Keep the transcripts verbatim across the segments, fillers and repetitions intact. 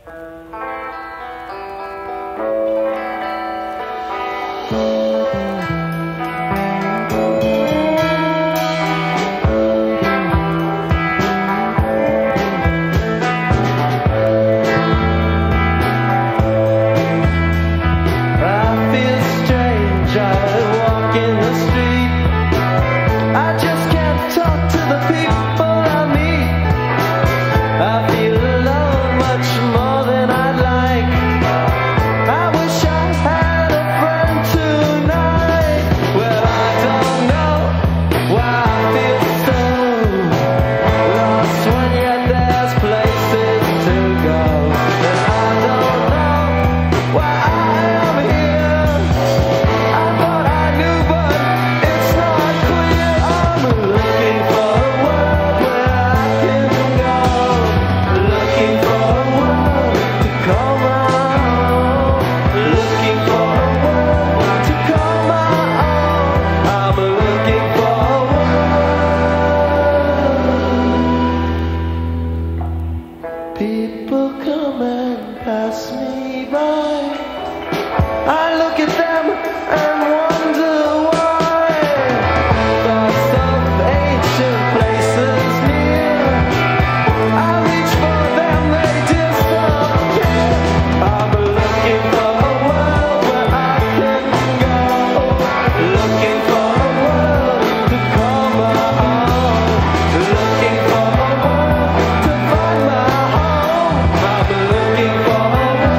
People come and pass me by. I look at them and wonder why. Thoughts of ancient places near, I reach for them, they disappear. I'm looking for a world where I can go, looking for a world to call my own, looking for a world to find my home. I'm looking for a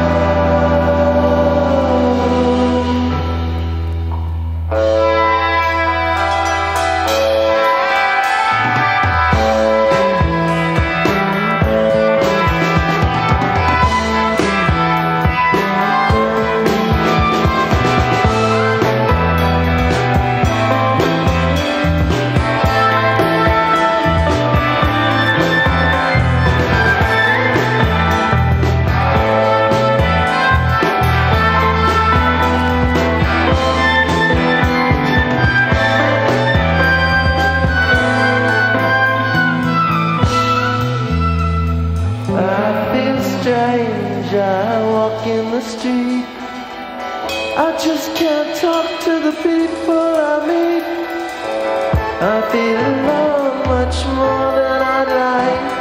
strange, I walk in the street. I just can't talk to the people I meet. I feel alone much more than I'd like.